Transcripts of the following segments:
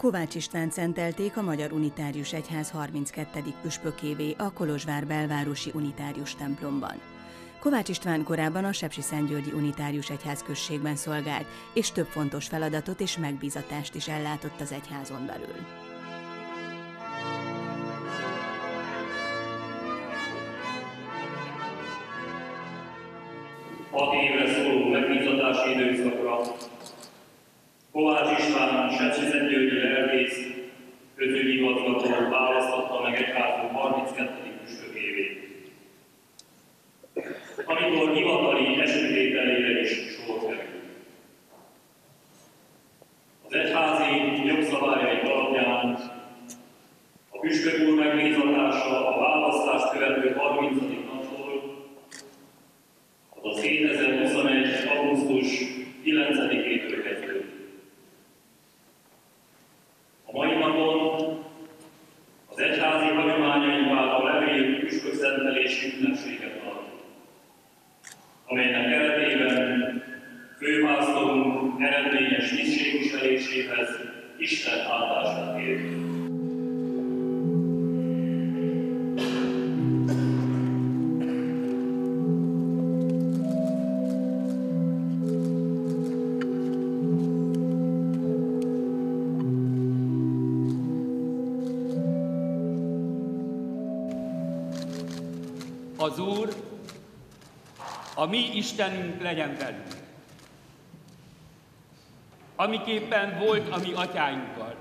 Kovács Istvánt szentelték a Magyar Unitárius Egyház 32. püspökévé a Kolozsvár belvárosi unitárius templomban. Kovács István korábban a Sepsiszentgyörgyi Unitárius Egyházközségben szolgált, és több fontos feladatot és megbízatást is ellátott az egyházon belül. Hat évre szóló megbízatási időszakra Kovács István sepsiszentgyörgyi lelkész közügyigazgató választotta meg egyházunk 32. püspökévé, amikor hivatali esküvételére is sor kerül. Az egyházi jogszabályai alapján a püspök úr megbízatása a választást követő 30. naptól, azaz 2021. augusztus 9-től kezdődik. A mai napon az egyházi hagyományaink által levélt püspökszentelési ünnepséget tartunk, amelynek keretében főpásztorunk eredményes tisztségviseléséhez Isten áldását kérjük. Az Úr, a mi Istenünk legyen velünk, amiképpen volt a mi atyáinkkal.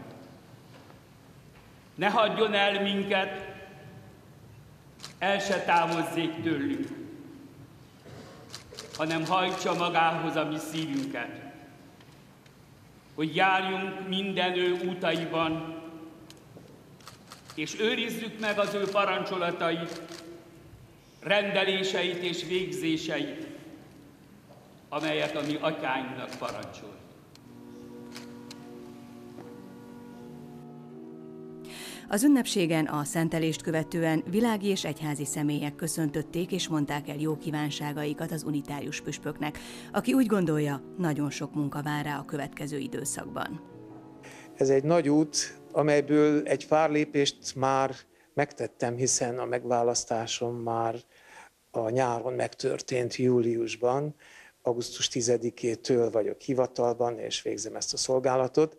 Ne hagyjon el minket, el se távozzék tőlünk, hanem hajtsa magához a mi szívünket, hogy járjunk minden ő útaiban, és őrizzük meg az ő parancsolatait, rendeléseit és végzéseit, amelyet a mi atyáinknak parancsolt. Az ünnepségen a szentelést követően világi és egyházi személyek köszöntötték és mondták el jó kívánságaikat az unitárius püspöknek, aki úgy gondolja, nagyon sok munka vár rá a következő időszakban. Ez egy nagy út, amelyből egy pár lépést már megtettem, hiszen a megválasztásom már a nyáron megtörtént júliusban, augusztus 10-től vagyok hivatalban, és végzem ezt a szolgálatot.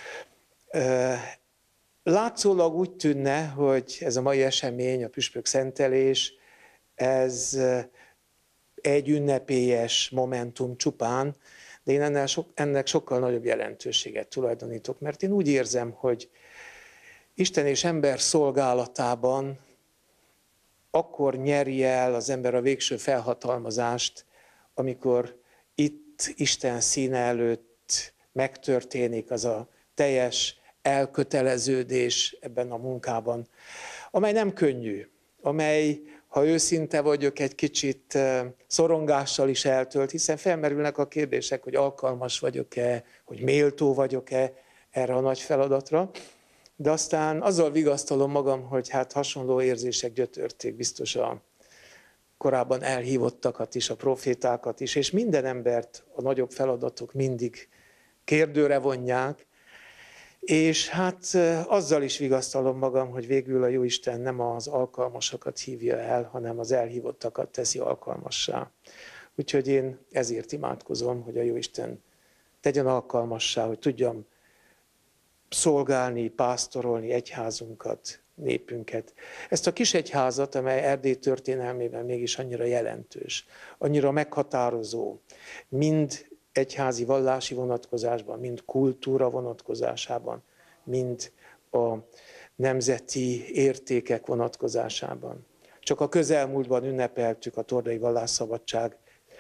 Látszólag úgy tűnne, hogy ez a mai esemény, a püspök szentelés, ez egy ünnepélyes momentum csupán, de én ennek sokkal nagyobb jelentőséget tulajdonítok, mert én úgy érzem, hogy Isten és ember szolgálatában akkor nyeri el az ember a végső felhatalmazást, amikor itt Isten színe előtt megtörténik az a teljes elköteleződés ebben a munkában, amely nem könnyű, amely, ha őszinte vagyok, egy kicsit szorongással is eltölt, hiszen felmerülnek a kérdések, hogy alkalmas vagyok-e, hogy méltó vagyok-e erre a nagy feladatra. De aztán azzal vigasztalom magam, hogy hát hasonló érzések gyötörték biztos a korábban elhívottakat is, a profétákat is, és minden embert a nagyobb feladatok mindig kérdőre vonják, és hát azzal is vigasztalom magam, hogy végül a Jóisten nem az alkalmasakat hívja el, hanem az elhívottakat teszi alkalmassá. Úgyhogy én ezért imádkozom, hogy a Jóisten tegyen alkalmassá, hogy tudjam szolgálni, pásztorolni egyházunkat, népünket. Ezt a kis egyházat, amely Erdély történelmében mégis annyira jelentős, annyira meghatározó, mind egyházi vallási vonatkozásban, mind kultúra vonatkozásában, mind a nemzeti értékek vonatkozásában. Csak a közelmúltban ünnepeltük a Tordai Vallásszabadság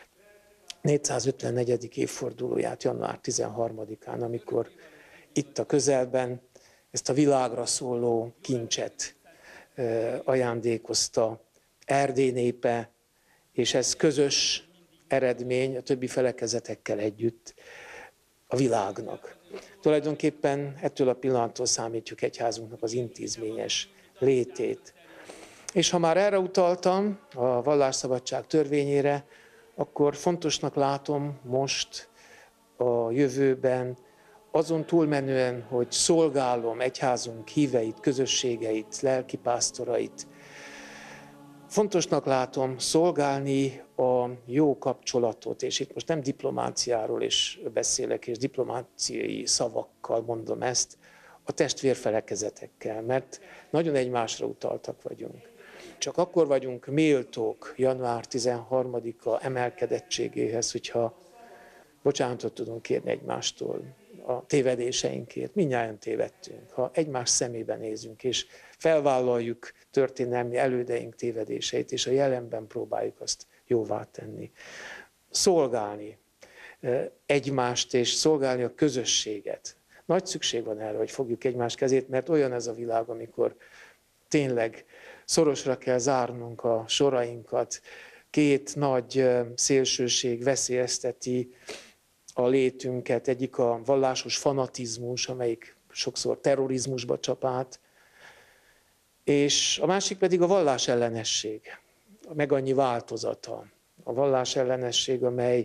454. évfordulóját, január 13-án, amikor itt a közelben ezt a világra szóló kincset ajándékozta Erdély népe, és ez közös eredmény a többi felekezetekkel együtt a világnak. Tulajdonképpen ettől a pillanattól számítjuk egyházunknak az intézményes létét. És ha már erre utaltam, a vallásszabadság törvényére, akkor fontosnak látom most a jövőben azon túlmenően, hogy szolgálom egyházunk híveit, közösségeit, lelkipásztorait, fontosnak látom szolgálni a jó kapcsolatot, és itt most nem diplomáciáról is beszélek, és diplomáciai szavakkal mondom ezt, a testvérfelekezetekkel, mert nagyon egymásra utaltak vagyunk. Csak akkor vagyunk méltók január 13-a emelkedettségéhez, hogyha bocsánatot tudunk kérni egymástól a tévedéseinkért. Mindnyájan tévedtünk. Ha egymás szemébe nézünk, és felvállaljuk történelmi elődeink tévedéseit, és a jelenben próbáljuk azt jóvá tenni. Szolgálni egymást, és szolgálni a közösséget. Nagy szükség van erre, hogy fogjuk egymás kezét, mert olyan ez a világ, amikor tényleg szorosra kell zárnunk a sorainkat. Két nagy szélsőség veszélyezteti a létünket. Egyik a vallásos fanatizmus, amelyik sokszor terrorizmusba csap át, és a másik pedig a vallásellenesség, meg annyi változata. A vallásellenesség,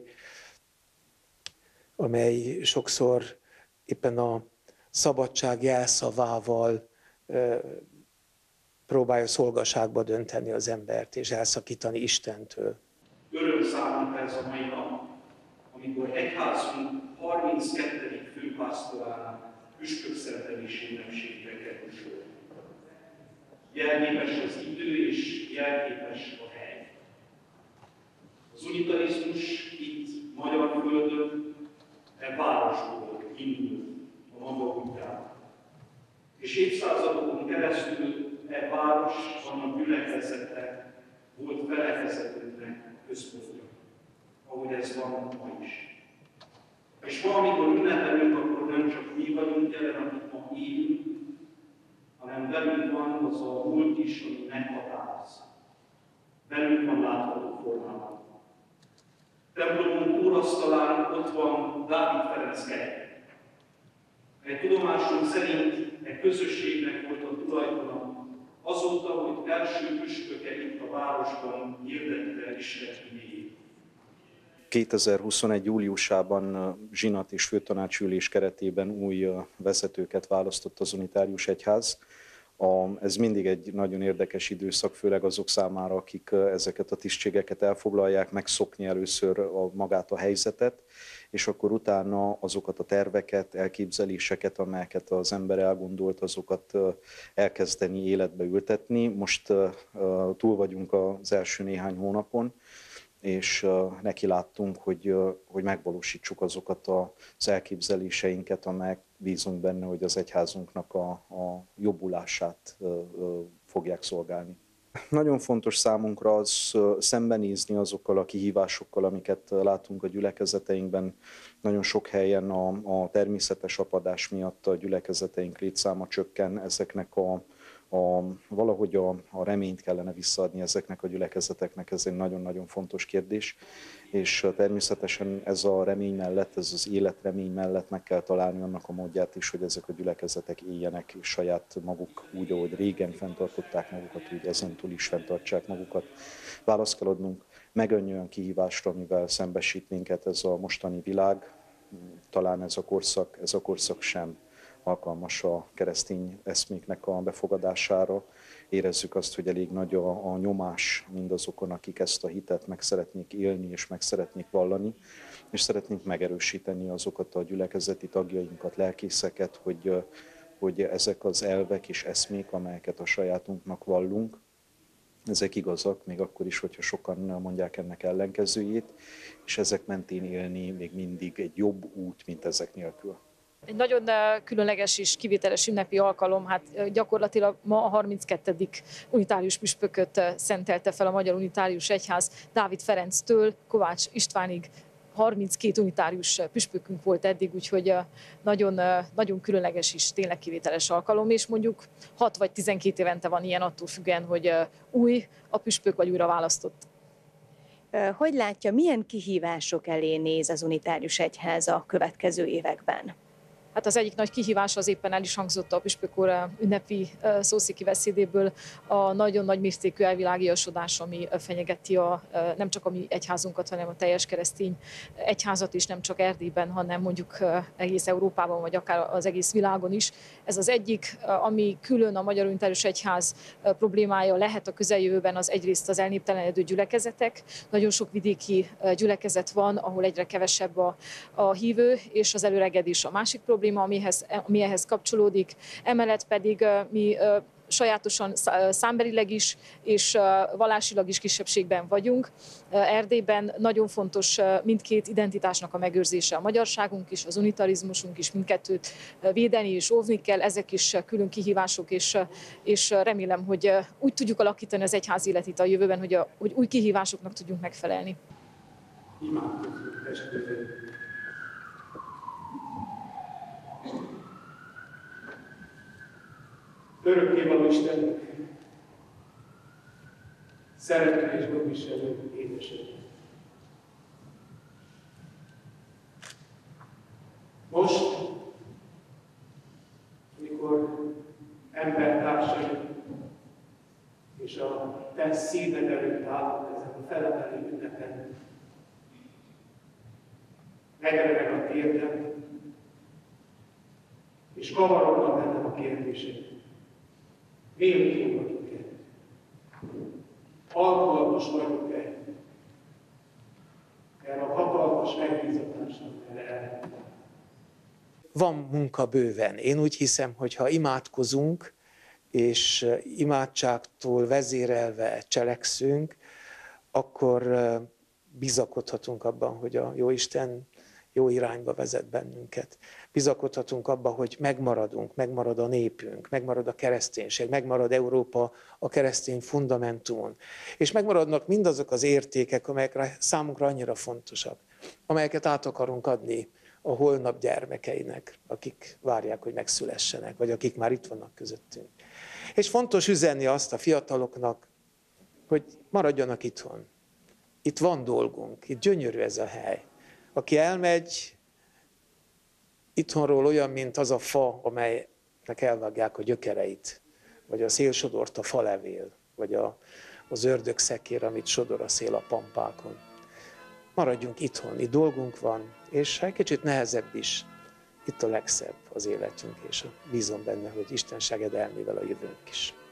amely sokszor éppen a szabadság jelszavával próbálja szolgaságba dönteni az embert, és elszakítani Istentől. Öröm számomra ez a mai nap, amikor egyházunk 32. főpásztorának püspökszentelési ünnepségre kerül sor. Jelképes az idő és jelképes a hely. Az unitarizmus itt Magyarföldön városból indult a maga útján. És évszázadokon keresztül város, annak gyülekezete volt felekezetünknek központja, ahogy ez van ma is. És ma, amikor ünnepelünk, akkor nem csak mi vagyunk jelen, akik ma élünk, hanem velünk van az a múlt is, ami meghatároz. Velünk van látható formában. Templomunk úrasztalán ott van Dávid Ferenc kegy. Egy tudomásunk szerint egy közösségnek volt a tulajdona azóta, hogy első püspöke itt a városban hirdette Isten igéjét. 2021. júliusában zsinat és főtanácsülés keretében új vezetőket választott az Unitárius Egyház. Ez mindig egy nagyon érdekes időszak, főleg azok számára, akik ezeket a tisztségeket elfoglalják, megszokni először magát a helyzetet, és akkor utána azokat a terveket, elképzeléseket, amelyeket az ember elgondolt, azokat elkezdeni életbe ültetni. Most túl vagyunk az első néhány hónapon, és neki láttunk, hogy megvalósítsuk azokat az elképzeléseinket, amelyek bízunk benne, hogy az egyházunknak a jobbulását fogják szolgálni. Nagyon fontos számunkra az szembenézni azokkal a kihívásokkal, amiket látunk a gyülekezeteinkben. Nagyon sok helyen a természetes apadás miatt a gyülekezeteink létszáma csökken, ezeknek valahogy a reményt kellene visszaadni ezeknek a gyülekezeteknek, ez egy nagyon-nagyon fontos kérdés, és természetesen ez a remény mellett, ez az életremény mellett meg kell találni annak a módját is, hogy ezek a gyülekezetek éljenek saját maguk úgy, ahogy régen fenntartották magukat, úgy ezentúl is fenntartsák magukat. Választ kell adnunk megönnyűen kihívásra, amivel szembesít minket ez a mostani világ, talán ez a korszak sem alkalmas a keresztény eszméknek a befogadására. Érezzük azt, hogy elég nagy a nyomás mindazokon, akik ezt a hitet meg szeretnék élni és meg szeretnék vallani, és szeretnénk megerősíteni azokat a gyülekezeti tagjainkat, lelkészeket, hogy ezek az elvek és eszmék, amelyeket a sajátunknak vallunk, ezek igazak, még akkor is, hogyha sokan mondják ennek ellenkezőjét, és ezek mentén élni még mindig egy jobb út, mint ezek nélkül. Egy nagyon különleges és kivételes ünnepi alkalom, hát gyakorlatilag ma a 32. unitárius püspököt szentelte fel a Magyar Unitárius Egyház. Dávid Ferenctől Kovács Istvánig 32 unitárius püspökünk volt eddig, úgyhogy nagyon, nagyon különleges és tényleg kivételes alkalom, és mondjuk 6 vagy 12 évente van ilyen, attól függően, hogy új a püspök vagy újra választott. Hogy látja, milyen kihívások elé néz az Unitárius Egyház a következő években? Hát az egyik nagy kihívás az éppen el is hangzott a püspök úr ünnepi szószéki beszédéből, a nagyon nagy mértékű elvilágiasodás, ami fenyegeti nem csak a mi egyházunkat, hanem a teljes keresztény egyházat is, nem csak Erdélyben, hanem mondjuk egész Európában, vagy akár az egész világon is. Ez az egyik, ami külön a Magyar Unitárius Egyház problémája lehet a közeljövőben, az egyrészt az elnéptelenedő gyülekezetek. Nagyon sok vidéki gyülekezet van, ahol egyre kevesebb a hívő, és az előregedés a másik probléma, ami ehhez kapcsolódik. Emellett pedig mi sajátosan számbelileg is és vallásilag is kisebbségben vagyunk. Erdélyben nagyon fontos mindkét identitásnak a megőrzése, a magyarságunk is, az unitarizmusunk is, mindkettőt védeni és óvni kell, ezek is külön kihívások, és remélem, hogy úgy tudjuk alakítani az egyház életét a jövőben, hogy új kihívásoknak tudjunk megfelelni. Imádkozzunk, testvérek! Örökkévaló Istennek, szerető és gondviselő édesanyja. Most, amikor embertársai és a te szíved előtt állnak ezen a felemelő ünnepen, megremeg a térdem, és kavarognak bennem a kérdések. Méltó vagyok-e? Alkalmas vagyok-e? Erre a hatalmas megbízatásnak erre. Van munka bőven. Én úgy hiszem, hogy ha imádkozunk, és imádságtól vezérelve cselekszünk, akkor bizakodhatunk abban, hogy a Jóisten jó irányba vezet bennünket. Bizakodhatunk abba, hogy megmarad a népünk, megmarad a kereszténység, megmarad Európa a keresztény fundamentumon. És megmaradnak mindazok az értékek, amelyek számunkra annyira fontosak, amelyeket át akarunk adni a holnap gyermekeinek, akik várják, hogy megszülessenek, vagy akik már itt vannak közöttünk. És fontos üzenni azt a fiataloknak, hogy maradjanak itthon. Itt van dolgunk, itt gyönyörű ez a hely. Aki elmegy itthonról olyan, mint az a fa, amelynek elvágják a gyökereit, vagy a szél sodort a falevél, vagy az ördögszekér, amit sodor a szél a pampákon. Maradjunk itthon, itt dolgunk van, és egy kicsit nehezebb is, itt a legszebb az életünk, és bízom benne, hogy Isten segedelmével a jövőnk is.